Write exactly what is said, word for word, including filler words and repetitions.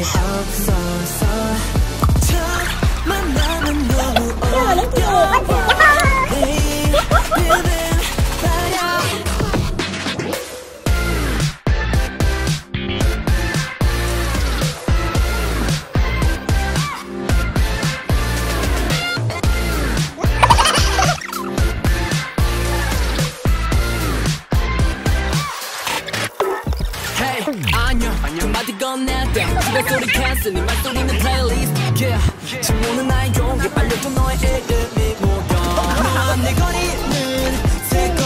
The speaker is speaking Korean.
없어서 첫 만남은 너무 어려워. 안녕 한마디 건넬 때 집에 소리 캔슬 네 말소리는 플레이리스트 yeah. 질문은 나의 용기 빨려도 너의 이름이 모여 넌 내 거리는 새거